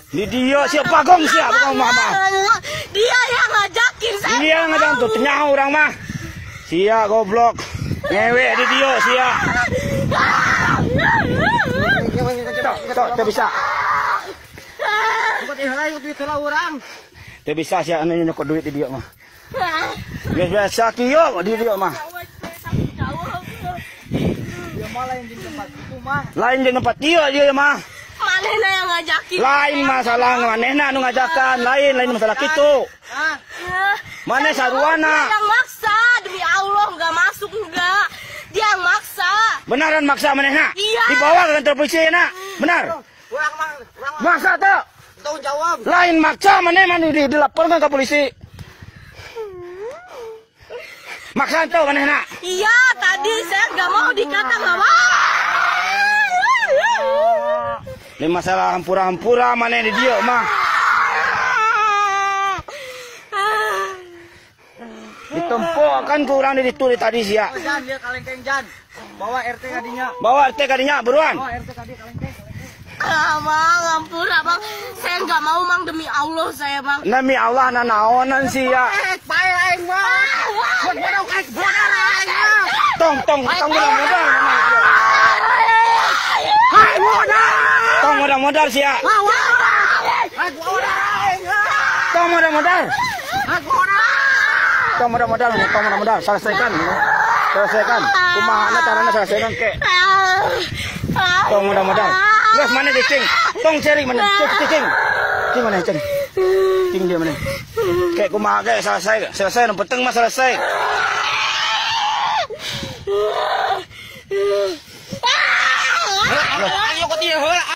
Di dia siapa gong siapa kau mama? Dia yang ngajakin saya. Dia ngajakin tuh nyawa orang mah. Sia goblok. Ngewek di dia sia. Tak bisa. Tak bisa sia anu nyokot duit di dia mah. Biasa kiyo di dia mah. Dia mah lain di tempat itu mah. Lain di tempat dia mah. Manehna yang ngajakin. Lain masalah manehna anu ngajakan, lain masalah kitu. Maneh saruana. Dia yang maksa, demi Allah enggak masuk enggak. Dia yang maksa. Benaran maksa manehna? Iya. Dibawa ke kantor polisi na. Benar. Maksa tuh. Tahu jawab. Lain maksa maneh dilaporkan ke polisi. Maksa tuh manehna. Iya, tadi saya enggak mau dikata enggak mau. Ini masalah hampura-hampura mana di dia mah. Ditempok kan kurang ditulis tadi sia. Jan dia kalengkeng Jan. Bawa RT kadinya. Bawa RT kadinya buruan. Bawa RT kadi kalengkeng. Bang, hampura bang. Saya nggak mau bang, demi Allah saya bang. Demi Allah nanaonan sia. Bae aing mah. Bodong aing bodong. Tong modal. Hai modal. Tong modal sia. Tong modal. Tong modal. Selesaikan. Kumaha carana selesaikan ke. Tong modal. Geus mana cing? Tong ceri mana? Cing. Cing mana cing? Cing dia mana? Kayak kumaha ge selesai nu penting mah selesai. Ayo kok dia heula.